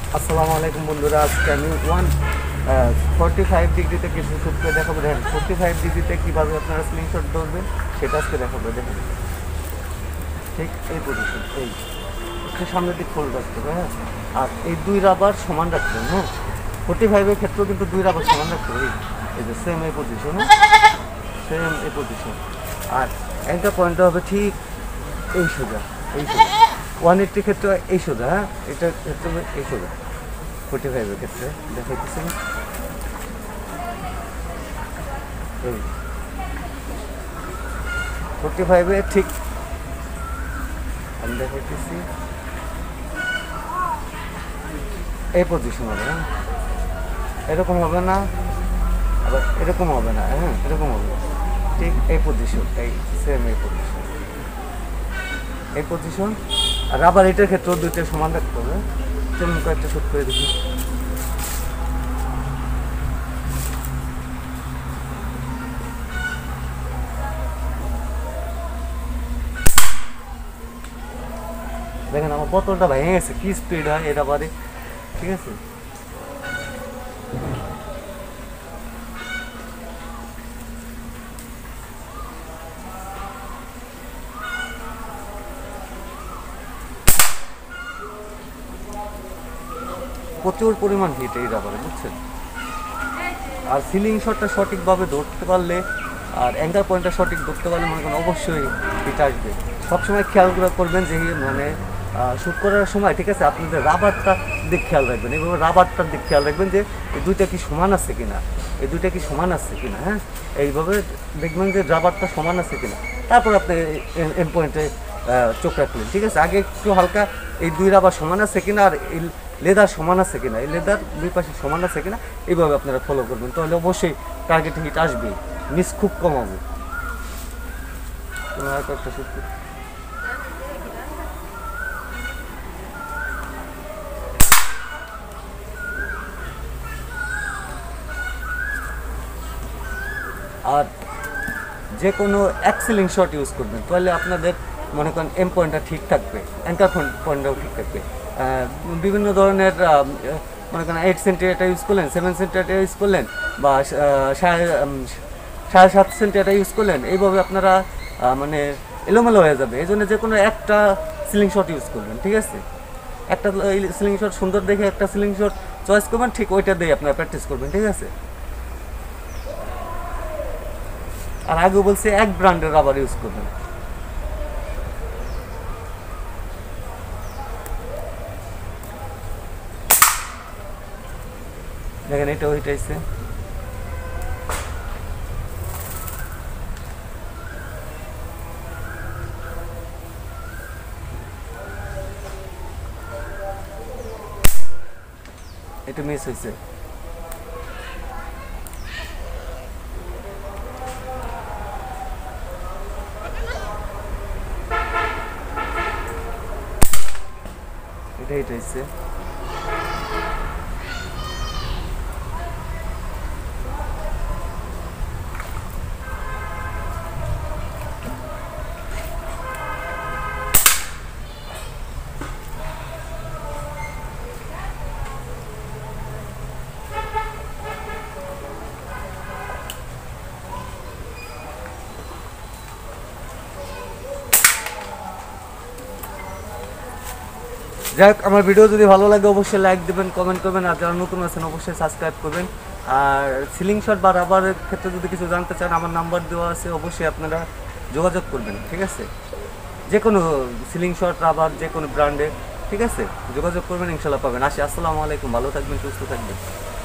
আসসালামু আলাইকুম বন্ধুরা, আজকে আমি 145 ডিগ্রিতে কিছু শুট করে দেখাবো। দেখেন 45 ডিগ্রিতে কীভাবে আপনারা স্লিংশট ধরবেন সেটা আজকে দেখাবো। দেখেন ঠিক এই পজিশন, এই একটু সামনের দিক ফোল্ড রাখতে হবে, হ্যাঁ। আর এই দুই রাবার সমান রাখবেন, হ্যাঁ। 45-এর ক্ষেত্রেও কিন্তু দুই রাবার সমান রাখতে হবে। এই যে সেম এই পজিশন, সেম এই পজিশন। আর একটা পয়েন্টটা হবে ঠিক এই সোজা, এই সোজা। 180 ক্ষেত্রে এই সোজা, হ্যাঁ। এটা ক্ষেত্রে হবে এই সোজা। 45-এর ক্ষেত্রে দেখাইতেছি এই 45-এ ঠিক আমি দেখাইতেছি এই পজিশন হবে, হ্যাঁ। এরকম হবে না, আবার এরকম হবে না, হ্যাঁ। এরকম হবে ঠিক এই পজিশন, এই সেম এই পজিশন, এই পজিশন। আর আবার এটার ক্ষেত্রেও দুইটা সমান রাখতে হবে। চলুন কয়েকটা শুট করে দেখি। দেখেন আমার বোতলটা ভেঙে গেছে, কি স্পিড হয় এটা বাদে, ঠিক আছে। প্রচুর পরিমাণ হিট এই রাবারে, বুঝছেন। আর সিলিং শটটা সঠিকভাবে ধরতে পারলে আর অ্যাঙ্কার পয়েন্টটা সঠিক ধরতে পারলে মনে করেন অবশ্যই হিট আসবে। সবসময় খেয়াল করবেন যে মানে শ্যুট করার সময়, ঠিক আছে, আপনাদের রাবারটার দিক খেয়াল রাখবেন। এইভাবে রাবারটার দিক খেয়াল রাখবেন যে এই দুইটা কি সমান আছে কিনা, এই দুইটা কি সমান আছে কিনা, হ্যাঁ। এইভাবে দেখবেন যে রাবারটা সমান আছে কিনা, তারপর আপনি এন্ড পয়েন্টে চোখ রাখলেন, ঠিক আছে। আগে একটু হালকা এই দুই রাবার সমান আছে কিনা আর এই লেদার সমান আছে কিনা, এই লেদার দুই পাশে সমান আছে কিনা, এইভাবে আপনারা ফলো করবেন। তাহলে অবশ্যই টার্গেট হিট আসবেই, মিস খুব কম হবে। আর কয়েকটা শুট আর যে কোনো এক সিলিং শট ইউজ করবেন, তাহলে আপনাদের মনে করেন এম পয়েন্টটা ঠিক থাকবে, অ্যাঙ্কার পয়েন্টটাও ঠিক থাকবে। বিভিন্ন ধরনের মনে করেন 8 সেন্টিমিটার ইউজ করলেন, 7 সেন্টিমিটার ইউজ করলেন, বা 7.5 সেন্টিমিটার ইউজ করলেন, এইভাবে আপনারা মানে এলোমেলো হয়ে যাবে। এই জন্য যে কোনো একটা সিলিং শট ইউজ করবেন, ঠিক আছে। একটা সিলিং শট সুন্দর দেখে একটা সিলিং শট চয়েস করবেন, ঠিক ওইটা দিয়ে আপনারা প্র্যাকটিস করবেন, ঠিক আছে। আর আগে বলছে এক ব্র্যান্ডের রাবার ইউজ করবেন। দেখেন এটা ওইটাইছে, এটা মিস হয়েছে। এটাই হয়েছে। যাই হোক, আমার ভিডিও যদি ভালো লাগে অবশ্যই লাইক দেবেন, কমেন্ট করবেন, আর যারা নতুন আছেন অবশ্যই সাবস্ক্রাইব করবেন। আর সিলিং শট বা রাবারের ক্ষেত্রে যদি কিছু জানতে চান, আমার নাম্বার দেওয়া আছে, অবশ্যই আপনারা যোগাযোগ করবেন, ঠিক আছে। যে কোনো সিলিং শট রাবার যে কোনো ব্র্যান্ডে, ঠিক আছে, যোগাযোগ করবেন, ইনশাল্লাহ পাবেন। আসি, আসসালামু আলাইকুম, ভালো থাকবেন, সুস্থ থাকবেন।